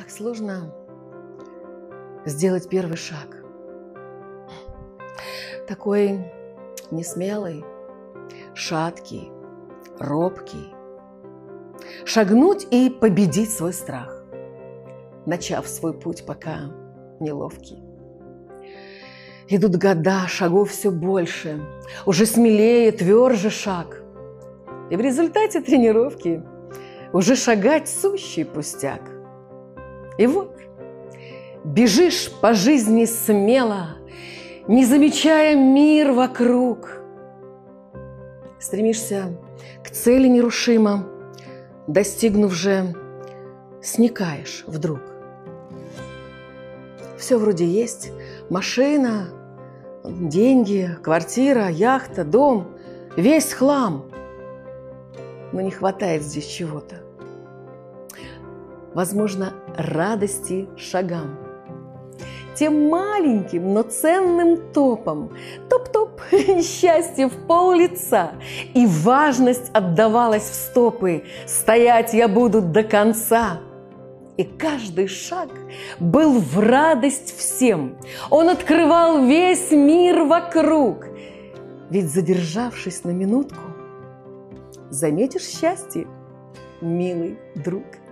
Так сложно сделать первый шаг. Такой несмелый, шаткий, робкий. Шагнуть и победить свой страх, начав свой путь пока неловкий. Идут года, шагов все больше, уже смелее, тверже шаг. И в результате тренировки уже шагать сущий пустяк. И вот бежишь по жизни смело, не замечая мир вокруг. Стремишься к цели нерушимо, достигнув же, сникаешь вдруг. Все вроде есть: машина, деньги, квартира, яхта, дом, весь хлам. Но не хватает здесь чего-то. Возможно, радости шагам. Тем маленьким, но ценным топом. Топ-топ, счастье в пол-лица. И важность отдавалась в стопы. Стоять я буду до конца. И каждый шаг был в радость всем. Он открывал весь мир вокруг. Ведь, задержавшись на минутку, заметишь счастье, милый друг.